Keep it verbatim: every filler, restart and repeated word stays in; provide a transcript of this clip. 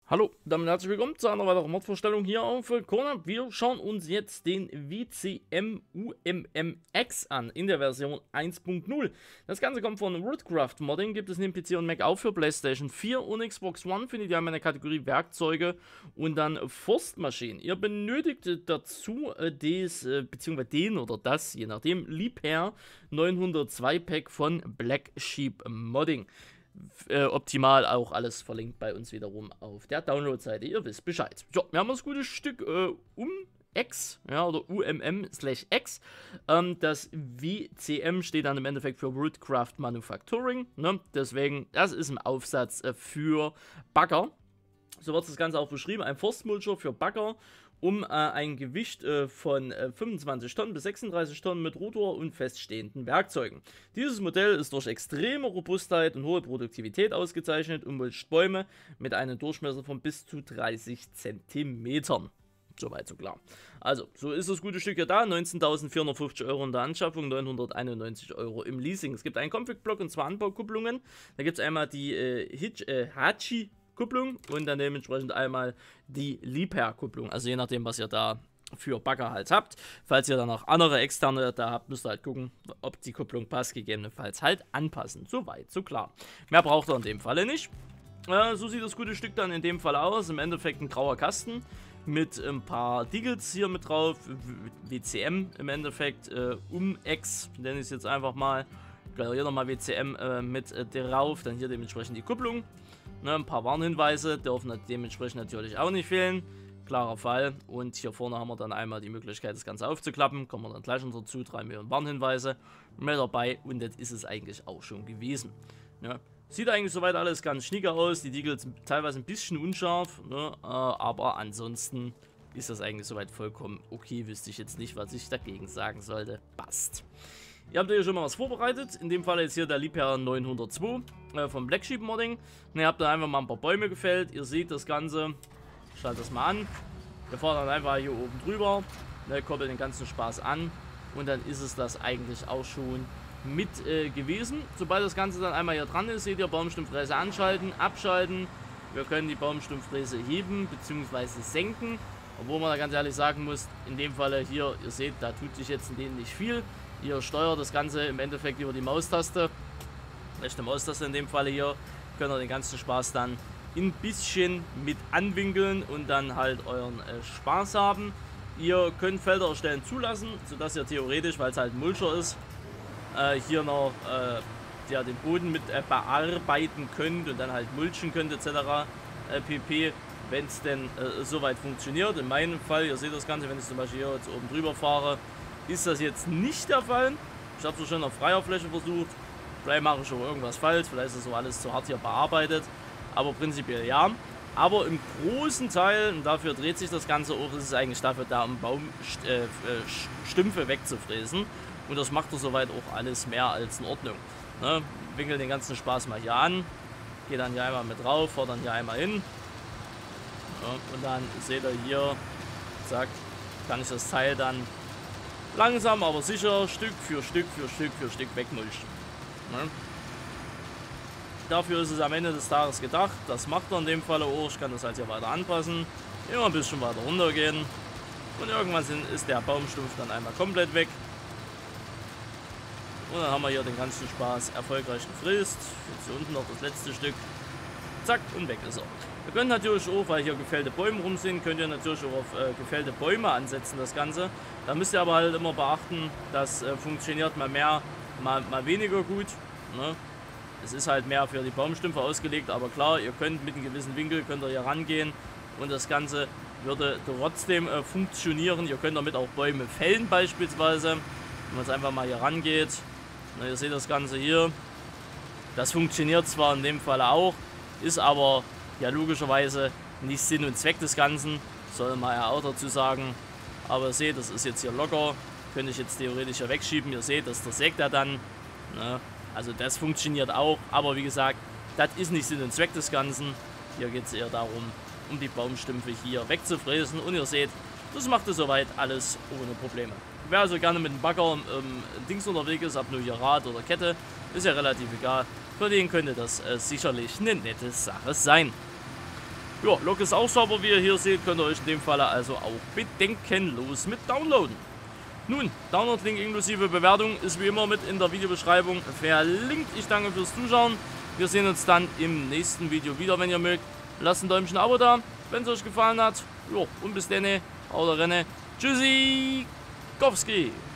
Hallo, damit herzlich willkommen zu einer weiteren Modvorstellung hier auf Kona. Wir schauen uns jetzt den W C M U M M X an in der Version eins Punkt null. Das Ganze kommt von Woodcraft Modding, gibt es neben P C und Mac auch für PlayStation vier und Xbox One, findet ihr in der Kategorie Werkzeuge und dann Forstmaschinen. Ihr benötigt dazu äh, des, äh, beziehungsweise den oder das, je nachdem, Liebherr neunhundertzwei Pack von Black Sheep Modding. Äh, optimal auch alles verlinkt bei uns wiederum auf der Download-Seite. Ihr wisst Bescheid. So, wir haben das gute Stück äh, um X, ja, oder U M M slash X. Ähm, das W C M steht dann im Endeffekt für Woodcraft Manufacturing. Ne? Deswegen, das ist ein Aufsatz äh, für Bagger. So wird das Ganze auch beschrieben. Ein Forstmulcher für Bagger, um äh, ein Gewicht äh, von äh, fünfundzwanzig Tonnen bis sechsunddreißig Tonnen mit Rotor und feststehenden Werkzeugen. Dieses Modell ist durch extreme Robustheit und hohe Produktivität ausgezeichnet und mulcht Bäume mit einem Durchmesser von bis zu dreißig Zentimetern. Soweit so klar. Also, so ist das gute Stück ja da. neunzehntausendvierhundertfünfzig Euro in der Anschaffung, neunhunderteinundneunzig Euro im Leasing. Es gibt einen Config-Block und zwei Anbaukupplungen. Da gibt es einmal die äh, Hitch, äh, Hachi Kupplung und dann dementsprechend einmal die Liebherr-Kupplung. Also je nachdem, was ihr da für Bagger halt habt. Falls ihr dann noch andere externe da habt, müsst ihr halt gucken, ob die Kupplung passt. Gegebenenfalls halt anpassen. Soweit, so klar. Mehr braucht ihr in dem Falle nicht. Äh, so sieht das gute Stück dann in dem Fall aus. Im Endeffekt ein grauer Kasten mit ein paar Diggles hier mit drauf. W C M im Endeffekt. Äh, Um-X, nenne ich es jetzt einfach mal. Hier nochmal W C M äh, mit äh, drauf. Dann hier dementsprechend die Kupplung. Ne, ein paar Warnhinweise dürfen dementsprechend natürlich auch nicht fehlen. Klarer Fall. Und hier vorne haben wir dann einmal die Möglichkeit, das Ganze aufzuklappen. Kommen wir dann gleich noch dazu. drei Millionen Warnhinweise mit dabei. Und das ist es eigentlich auch schon gewesen. Ja. Sieht eigentlich soweit alles ganz schnieke aus. Die Diegel sind teilweise ein bisschen unscharf. Ne, äh, aber ansonsten ist das eigentlich soweit vollkommen okay. Wüsste ich jetzt nicht, was ich dagegen sagen sollte. Passt. Ihr habt ja schon mal was vorbereitet. In dem Fall jetzt hier der Liebherr neunhundertzwei äh, vom Black Sheep Modding. Und ihr habt da einfach mal ein paar Bäume gefällt. Ihr seht das Ganze. Schaltet das mal an. Wir fahren dann einfach hier oben drüber. Ne, koppeln den ganzen Spaß an. Und dann ist es das eigentlich auch schon mit äh, gewesen. Sobald das Ganze dann einmal hier dran ist, seht ihr Baumstumpffräse anschalten, abschalten. Wir können die Baumstumpffräse heben bzw. senken. Obwohl man da ganz ehrlich sagen muss, in dem Falle hier, ihr seht, da tut sich jetzt in denen nicht viel. Ihr steuert das Ganze im Endeffekt über die Maustaste. Rechte Maustaste in dem Falle hier. Könnt ihr den ganzen Spaß dann ein bisschen mit anwinkeln und dann halt euren äh, Spaß haben. Ihr könnt Felder erstellen zulassen, sodass ihr theoretisch, weil es halt ein Mulcher ist, äh, hier noch äh, ja, den Boden mit äh, bearbeiten könnt und dann halt mulchen könnt et cetera äh, pp. Wenn es denn äh, soweit funktioniert. In meinem Fall, ihr seht das Ganze, wenn ich zum Beispiel hier jetzt oben drüber fahre, ist das jetzt nicht der Fall. Ich habe es schon auf freier Fläche versucht. Vielleicht mache ich schon irgendwas falsch. Vielleicht ist das so alles zu hart hier bearbeitet. Aber prinzipiell ja. Aber im großen Teil, und dafür dreht sich das Ganze auch, ist es eigentlich dafür da, um Baumstümpfe wegzufräsen. Und das macht er soweit auch alles mehr als in Ordnung. Ne? Winkel den ganzen Spaß mal hier an. Gehe dann hier einmal mit drauf, fahre dann hier einmal hin. Ja, und dann seht ihr hier, zack, kann ich das Teil dann langsam, aber sicher Stück für Stück für Stück für Stück wegmulchen. Ne? Dafür ist es am Ende des Tages gedacht. Das macht er in dem Fall auch. Ich kann das halt hier weiter anpassen. Immer ein bisschen weiter runter gehen. Und irgendwann ist der Baumstumpf dann einmal komplett weg. Und dann haben wir hier den ganzen Spaß erfolgreich gefräst. Jetzt hier unten noch das letzte Stück. Zack, und weg ist er. Ihr könnt natürlich auch, weil hier gefällte Bäume rum sind, könnt ihr natürlich auch auf äh, gefällte Bäume ansetzen, das Ganze. Da müsst ihr aber halt immer beachten, das äh, funktioniert mal mehr, mal, mal weniger gut. Ne? Es ist halt mehr für die Baumstümpfe ausgelegt, aber klar, ihr könnt mit einem gewissen Winkel, könnt ihr hier rangehen und das Ganze würde trotzdem äh, funktionieren. Ihr könnt damit auch Bäume fällen beispielsweise, wenn man es einfach mal hier rangeht. Na, ihr seht das Ganze hier. Das funktioniert zwar in dem Fall auch, ist aber ja logischerweise nicht Sinn und Zweck des Ganzen, soll man ja auch dazu sagen. Aber ihr seht, das ist jetzt hier locker, könnte ich jetzt theoretisch hier wegschieben. Ihr seht, das sägt er dann. Ne? Also das funktioniert auch, aber wie gesagt, das ist nicht Sinn und Zweck des Ganzen. Hier geht es eher darum, um die Baumstümpfe hier wegzufräsen. Und ihr seht, das macht es soweit alles ohne Probleme. Wer also gerne mit dem Bagger ähm, Dings unterwegs ist, ob nur hier Rad oder Kette, ist ja relativ egal. Für den könnte das äh, sicherlich eine nette Sache sein. Ja, Log ist auch sauber, wie ihr hier seht, könnt ihr euch in dem Falle also auch bedenkenlos mit downloaden. Nun, Download-Link inklusive Bewertung ist wie immer mit in der Videobeschreibung verlinkt. Ich danke fürs Zuschauen. Wir sehen uns dann im nächsten Video wieder, wenn ihr mögt. Lasst ein Däumchen Abo da, wenn es euch gefallen hat. Jo, und bis dann, haut rein. Tschüssi, Kowski.